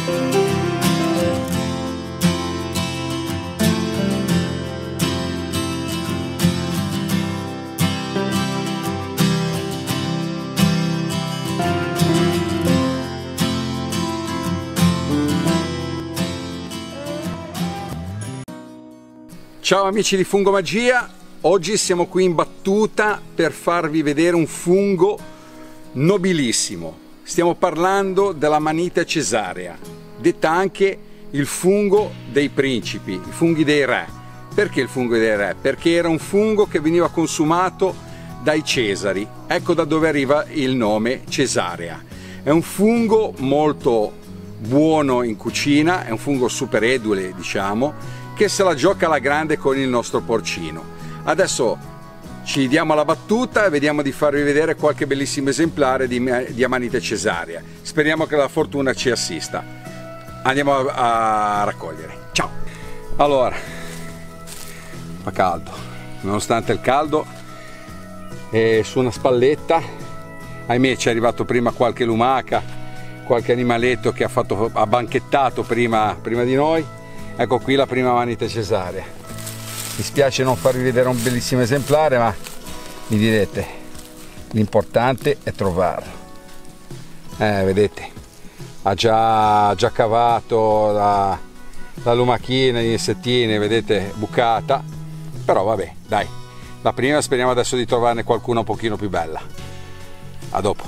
Ciao amici di Fungomagia, oggi siamo qui in battuta per farvi vedere un fungo nobilissimo. Stiamo parlando dell'Amanita caesarea, detta anche il fungo dei principi, i funghi dei re. Perché il fungo dei re? Perché era un fungo che veniva consumato dai Cesari, ecco da dove arriva il nome caesarea. È un fungo molto buono in cucina, è un fungo super edule, diciamo, che se la gioca alla grande con il nostro porcino. Adesso ci diamo alla battuta e vediamo di farvi vedere qualche bellissimo esemplare di Amanita caesarea. Speriamo che la fortuna ci assista. Andiamo a raccogliere. Ciao! Allora, fa caldo. Nonostante il caldo, è su una spalletta. Ahimè, ci è arrivato prima qualche lumaca, qualche animaletto che ha banchettato prima di noi. Ecco qui la prima Amanita caesarea. Mi spiace non farvi vedere un bellissimo esemplare, ma mi direte, l'importante è trovarlo. Vedete, ha già cavato la lumachina, gli insettini, vedete, bucata. Però vabbè, dai, la prima speriamo adesso di trovarne qualcuna un pochino più bella. A dopo.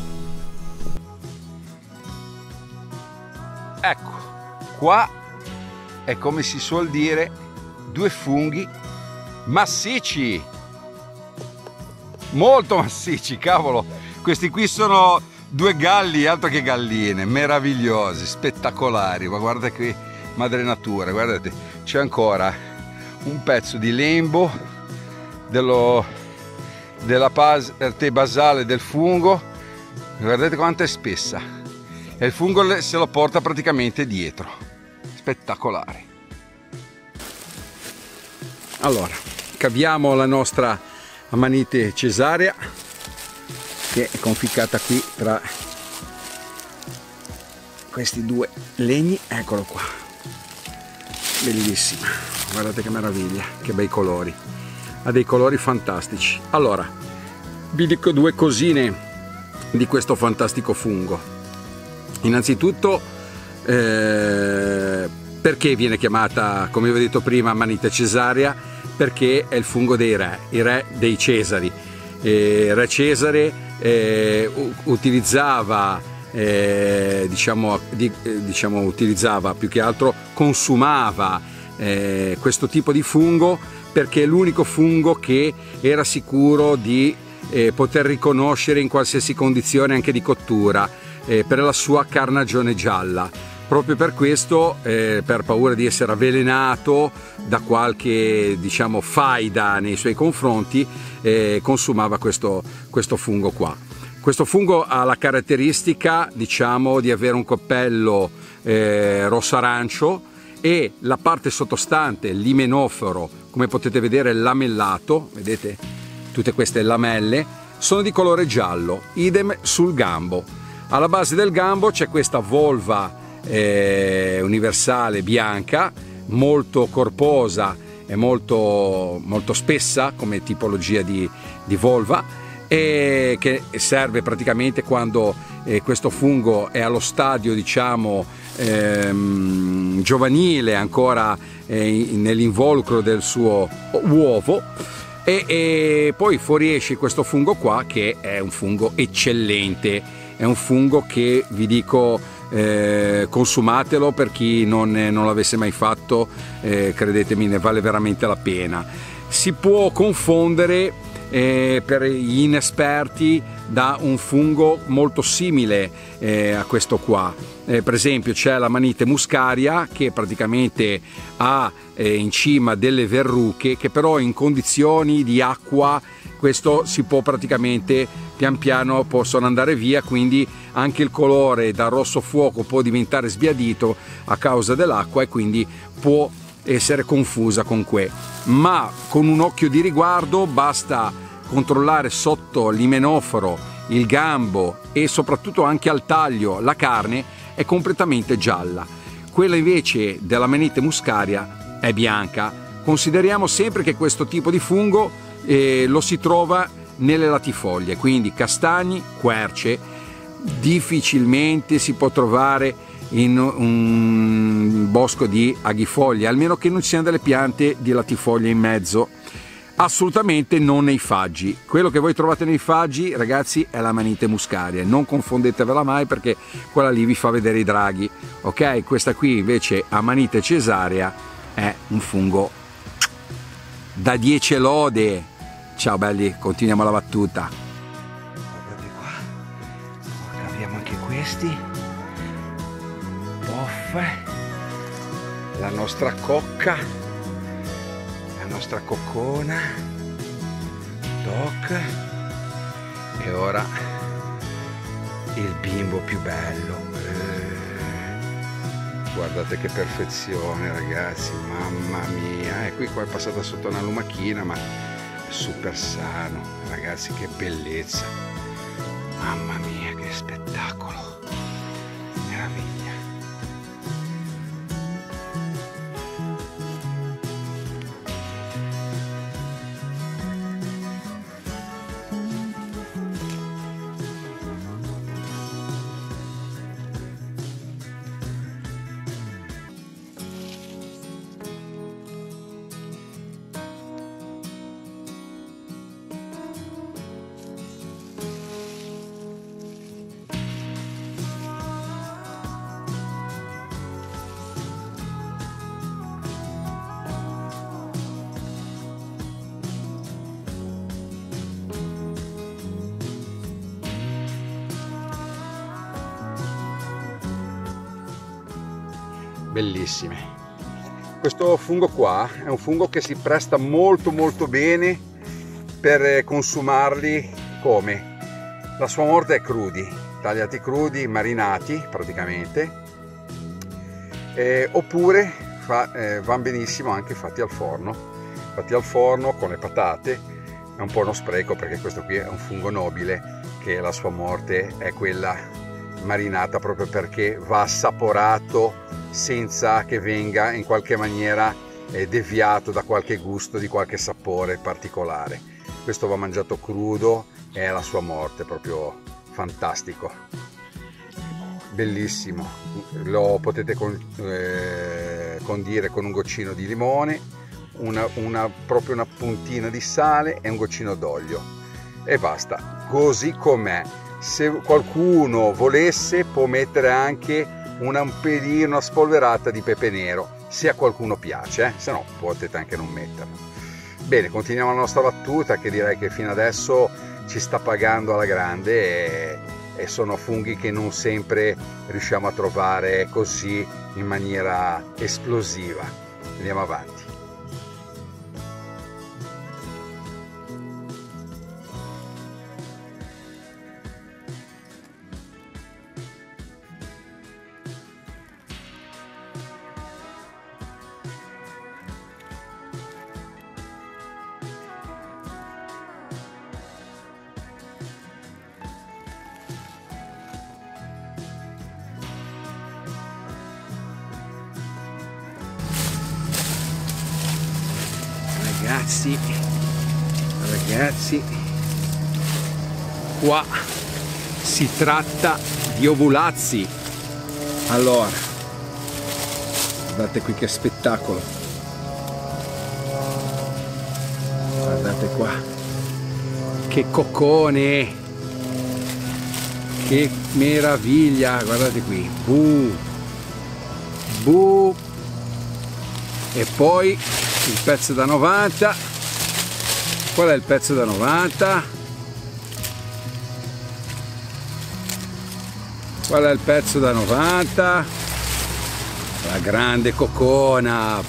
Ecco, qua è, come si suol dire, due funghi massicci, molto massicci, cavolo. Questi qui sono due galli, altro che galline, meravigliosi, spettacolari. Ma guarda qui, madre natura, guardate, c'è ancora un pezzo di lembo della parte basale del fungo. Guardate quanto è spessa, e il fungo se lo porta praticamente dietro. Spettacolare. Allora, caviamo la nostra Amanita caesarea, che è conficcata qui tra questi due legni. Eccolo qua, bellissima, guardate che meraviglia, che bei colori, ha dei colori fantastici. Allora, vi dico due cosine di questo fantastico fungo. Innanzitutto, perché viene chiamata, come vi ho detto prima, Amanita caesarea? Perché è il fungo dei re, i re dei Cesari. Re Cesare utilizzava, utilizzava, più che altro consumava questo tipo di fungo, perché è l'unico fungo che era sicuro di poter riconoscere in qualsiasi condizione, anche di cottura, per la sua carnagione gialla. Proprio per questo, per paura di essere avvelenato da qualche, diciamo, faida nei suoi confronti, consumava questo fungo qua. Questo fungo ha la caratteristica, diciamo, di avere un coppello rosso-arancio, e la parte sottostante, l'imenoforo, come potete vedere lamellato, vedete tutte queste lamelle, sono di colore giallo, idem sul gambo. Alla base del gambo c'è questa volva universale bianca, molto corposa e molto spessa come tipologia di volva, e che serve praticamente quando questo fungo è allo stadio, diciamo, giovanile, ancora nell'involucro del suo uovo, e poi fuoriesce questo fungo qua, che è un fungo eccellente, è un fungo che vi dico, consumatelo, per chi non l'avesse mai fatto, credetemi, ne vale veramente la pena. Si può confondere per gli inesperti da un fungo molto simile a questo qua. Per esempio c'è l'Amanita muscaria, che praticamente ha in cima delle verruche, che però in condizioni di acqua questo si può praticamente pian piano possono andare via, quindi anche il colore da rosso fuoco può diventare sbiadito a causa dell'acqua, e quindi può essere confusa con ma con un occhio di riguardo basta controllare sotto l'imenoforo, il gambo e soprattutto anche al taglio la carne è completamente gialla. Quella invece della Amanita muscaria è bianca. Consideriamo sempre che questo tipo di fungo lo si trova nelle latifoglie, quindi castagni, querce. Difficilmente si può trovare in un bosco di aghifoglie, almeno che non ci siano delle piante di latifoglie in mezzo. Assolutamente non nei faggi. Quello che voi trovate nei faggi, ragazzi, è l'Amanita muscaria. Non confondetevela mai, perché quella lì vi fa vedere i draghi. Ok? Questa qui invece, Amanita cesarea, è un fungo da 10 lode. Ciao belli, continuiamo la battuta. Guardate qua. Abbiamo anche questi. Poff. La nostra cocca. La nostra coccona, Doc, e ora il bimbo più bello. Guardate che perfezione, ragazzi, mamma mia. E qui qua è passata sotto una lumachina, ma è super sano, ragazzi, che bellezza, mamma mia, che spettacolo, meraviglia. Bellissime. Questo fungo qua è un fungo che si presta molto bene per consumarli. Come? La sua morte è crudi, tagliati crudi, marinati praticamente, oppure vanno benissimo anche fatti al forno con le patate. È un po' uno spreco, perché questo qui è un fungo nobile, che la sua morte è quella marinata, proprio perché va assaporato senza che venga in qualche maniera deviato da qualche gusto, di qualche sapore particolare. Questo va mangiato crudo, è la sua morte, proprio fantastico, bellissimo. Lo potete condire con un goccino di limone, proprio una puntina di sale e un goccino d'olio, e basta, così com'è. Se qualcuno volesse può mettere anche un pelino, una spolverata di pepe nero, se a qualcuno piace, se no potete anche non metterlo. Bene, continuiamo la nostra battuta, che direi che fino adesso ci sta pagando alla grande, e sono funghi che non sempre riusciamo a trovare così in maniera esplosiva. Andiamo avanti. Ragazzi, qua si tratta di ovulazzi. Allora, guardate qui che spettacolo, guardate qua, che coccone, che meraviglia, guardate qui, e poi il pezzo da 90. Qual è il pezzo da 90? Qual è il pezzo da 90? La grande coccona.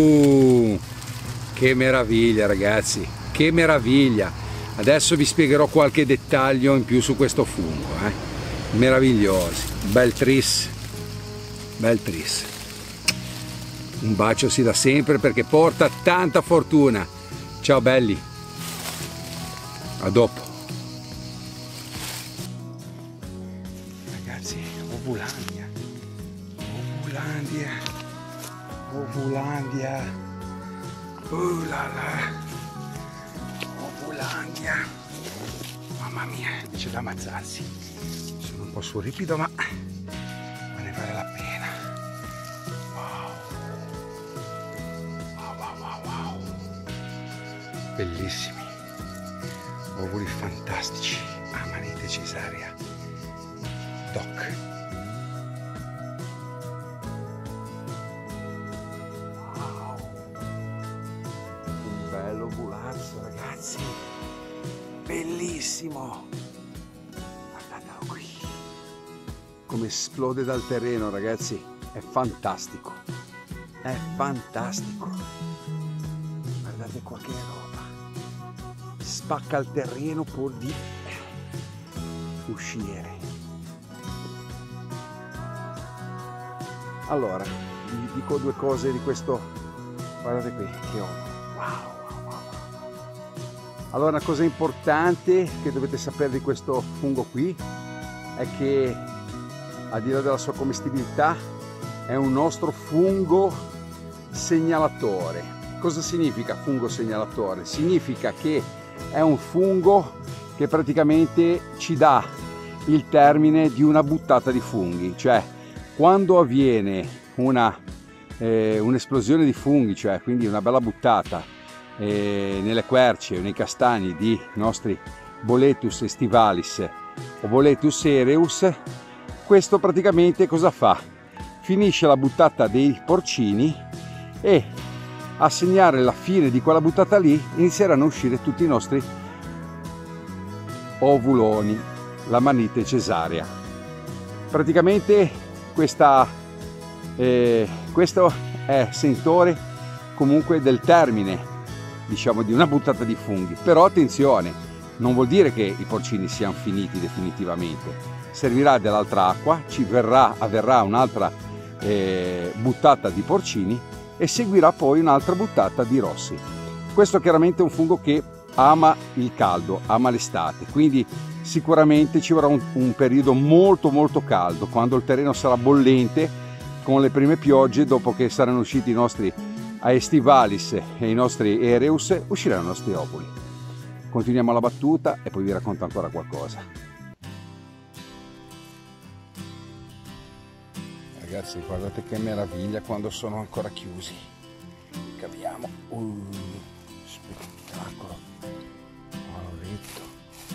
Che meraviglia, ragazzi, che meraviglia. Adesso vi spiegherò qualche dettaglio in più su questo fungo, meravigliosi. Bel tris, bel tris. Un bacio si dà sempre, perché porta tanta fortuna. Ciao belli, a dopo. Ragazzi, ovulania, Ovulandia, Ovulandia, la la, Ovulandia, mamma mia, c'è da ammazzarsi, sono un po' surripido ma ne vale la pena. Wow, wow, wow, wow, wow, bellissimi, ovuli fantastici, amanite cesarea, doc. Bello ovulazzo, ragazzi, bellissimo, guardatelo qui come esplode dal terreno, ragazzi, è fantastico, guardate qua che roba, spacca il terreno pur di uscire. Allora vi dico due cose di questo, guardate qui che roba. Wow. Allora, una cosa importante che dovete sapere di questo fungo qui è che, al di là della sua commestibilità, è un nostro fungo segnalatore. Cosa significa fungo segnalatore? Significa che è un fungo che praticamente ci dà il termine di una buttata di funghi, cioè quando avviene un'esplosione di funghi, cioè quindi una bella buttata nelle querce o nei castagni di nostri Boletus estivalis o Boletus ereus, questo praticamente cosa fa? Finisce la buttata dei porcini e a segnare la fine di quella buttata lì inizieranno a uscire tutti i nostri ovuloni, la manite cesarea. Praticamente questo è sentore comunque del termine, diciamo, di una buttata di funghi. Però attenzione, non vuol dire che i porcini siano finiti definitivamente, servirà dell'altra acqua, avverrà un'altra buttata di porcini e seguirà poi un'altra buttata di rossi. Questo chiaramente è un fungo che ama il caldo, ama l'estate, quindi sicuramente ci vorrà un periodo molto caldo, quando il terreno sarà bollente con le prime piogge. Dopo che saranno usciti i nostri Aestivalis e i nostri Ereus, usciranno i nostri ovuli. Continuiamo la battuta e poi vi racconto ancora qualcosa. Ragazzi, guardate che meraviglia quando sono ancora chiusi. Caviamo. Spettacolo. Oretto.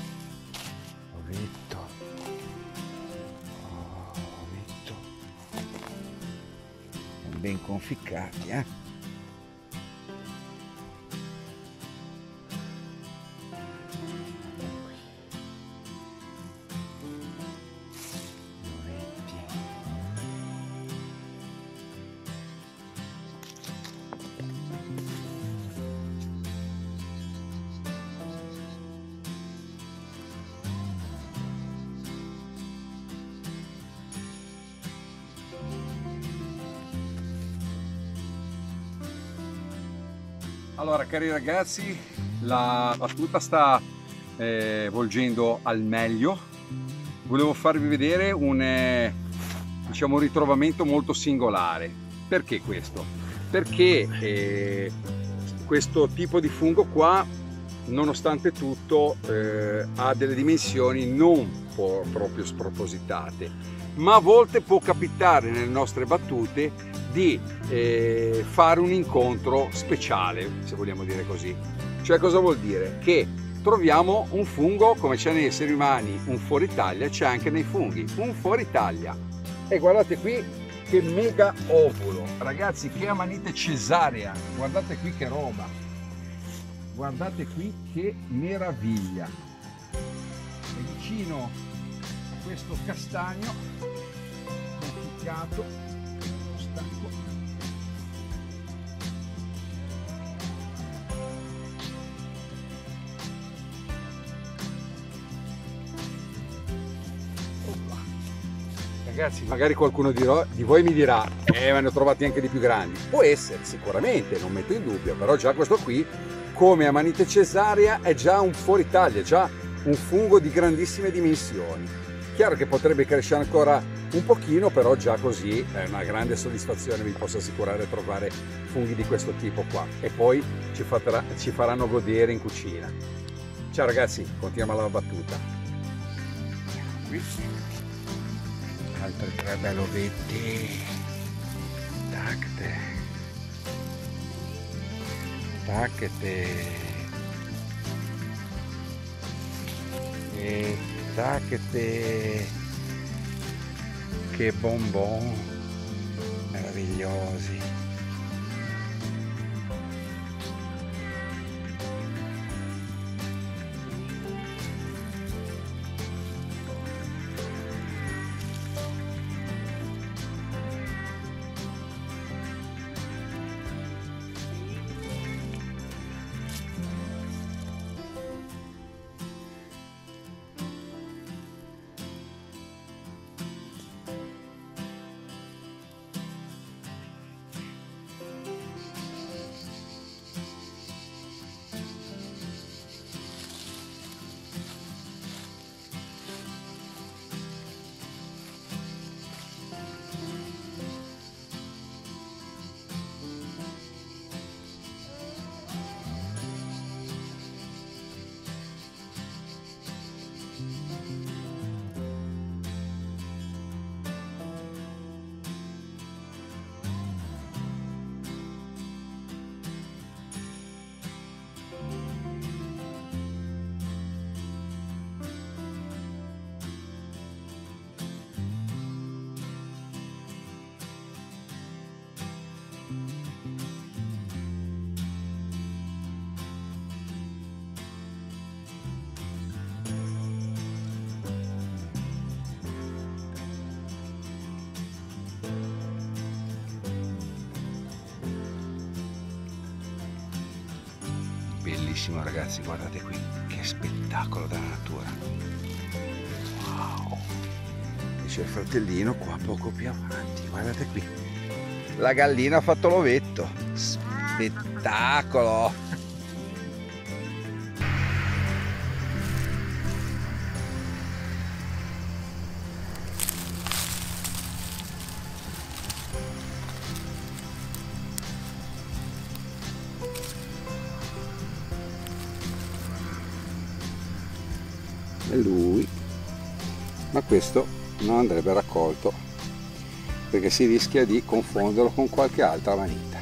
Ben conficcati, Allora, cari ragazzi, la battuta sta volgendo al meglio. Volevo farvi vedere un ritrovamento molto singolare. Perché questo? Perché questo tipo di fungo qua, nonostante tutto, ha delle dimensioni non proprio spropositate, ma a volte può capitare nelle nostre battute di fare un incontro speciale, se vogliamo dire così. Cioè, cosa vuol dire? Che troviamo un fungo, come c'è nei esseri umani un fuoritaglia, c'è anche nei funghi un fuoritaglia. E guardate qui che mega ovulo, ragazzi, che amanite cesarea, guardate qui che roba, guardate qui che meraviglia. E vicino a questo castagno conficcato, ragazzi, magari qualcuno di voi mi dirà ma ne ho trovati anche di più grandi. Può essere, sicuramente, non metto in dubbio, però già questo qui, come amanite cesarea, è già un fuoritaglia, è già un fungo di grandissime dimensioni. Chiaro che potrebbe crescere ancora un pochino, però già così è una grande soddisfazione, vi posso assicurare, trovare funghi di questo tipo qua, e poi ci faranno godere in cucina. Ciao ragazzi, continuiamo la battuta. Qui altri 3 belovetti. Tacte, tacchete e tacchete, che bonbon meravigliosi. Bellissimo ragazzi, guardate qui, che spettacolo della natura. Wow! E c'è il fratellino qua poco più avanti, guardate qui. La gallina ha fatto l'ovetto. Spettacolo! E lui, ma questo non andrebbe raccolto perché si rischia di confonderlo con qualche altra manita.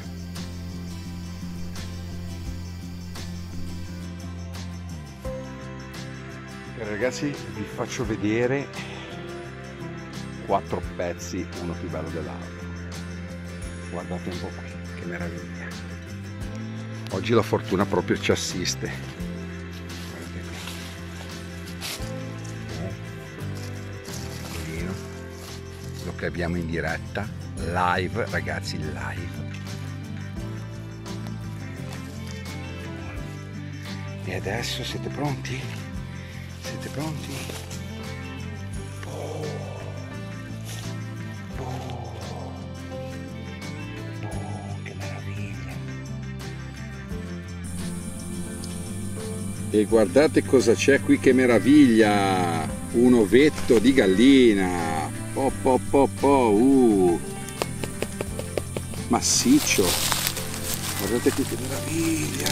E ragazzi, vi faccio vedere 4 pezzi, uno più bello dell'altro. Guardate un po' qui, che meraviglia. Oggi la fortuna proprio ci assiste. Che abbiamo in diretta live, ragazzi, live. E adesso siete pronti? Siete pronti? Oh. Oh. Oh, che meraviglia. E guardate cosa c'è qui, che meraviglia, un ovetto di gallina. Massiccio, guardate qui che meraviglia.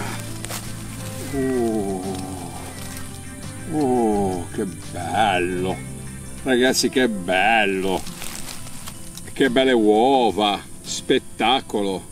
Che bello ragazzi, che bello, che belle uova, spettacolo.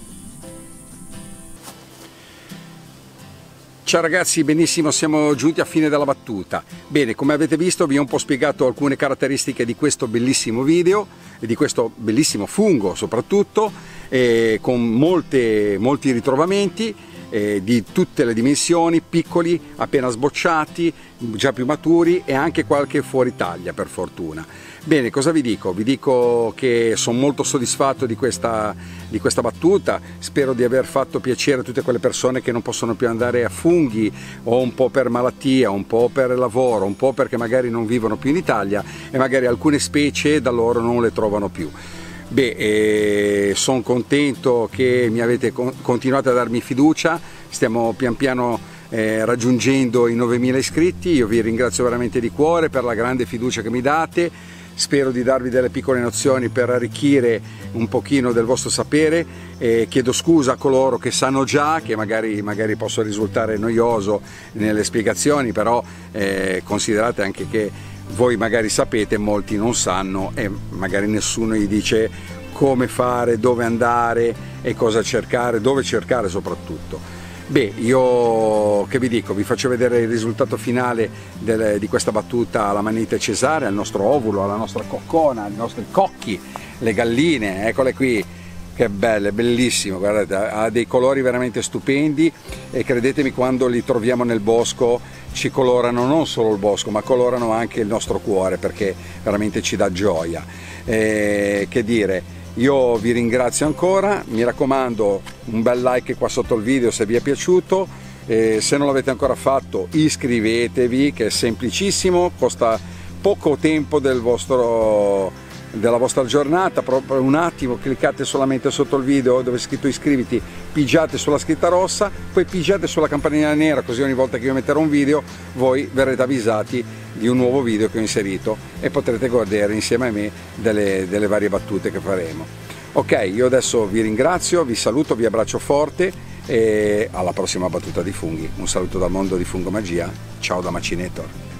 Ciao ragazzi, benissimo, siamo giunti a fine della battuta. Bene, come avete visto vi ho un po' spiegato alcune caratteristiche di questo bellissimo video e di questo bellissimo fungo soprattutto, con molti ritrovamenti di tutte le dimensioni, piccoli, appena sbocciati, già più maturi e anche qualche fuori taglia per fortuna. Bene, cosa vi dico? Vi dico che sono molto soddisfatto di questa battuta, spero di aver fatto piacere a tutte quelle persone che non possono più andare a funghi, o un po' per malattia, un po' per lavoro, un po' perché magari non vivono più in Italia e magari alcune specie da loro non le trovano più. Sono contento che mi avete continuato a darmi fiducia, stiamo pian piano raggiungendo i 9.000 iscritti. Io vi ringrazio veramente di cuore per la grande fiducia che mi date, spero di darvi delle piccole nozioni per arricchire un pochino del vostro sapere, chiedo scusa a coloro che sanno già, che magari posso risultare noioso nelle spiegazioni, però considerate anche che voi magari sapete, molti non sanno e magari nessuno gli dice come fare, dove andare e cosa cercare, dove cercare soprattutto. Beh, io che vi dico, vi faccio vedere il risultato finale di questa battuta alla manite cesarea, al nostro ovulo, alla nostra coccona, ai nostri cocchi, le galline, eccole qui, che belle, bellissimo, guardate, ha dei colori veramente stupendi e credetemi, quando li troviamo nel bosco ci colorano non solo il bosco, ma colorano anche il nostro cuore, perché veramente ci dà gioia. Che dire, io vi ringrazio ancora, mi raccomando un bel like qua sotto il video se vi è piaciuto, se non l'avete ancora fatto iscrivetevi, che è semplicissimo, costa poco tempo della vostra giornata, proprio un attimo, cliccate solamente sotto il video dove è scritto iscriviti, pigiate sulla scritta rossa, poi pigiate sulla campanella nera, così ogni volta che io metterò un video voi verrete avvisati di un nuovo video che ho inserito e potrete godere insieme a me delle varie battute che faremo. Ok, io adesso vi ringrazio, vi saluto, vi abbraccio forte e alla prossima battuta di funghi. Un saluto dal mondo di Fungomagia, ciao da Macinator.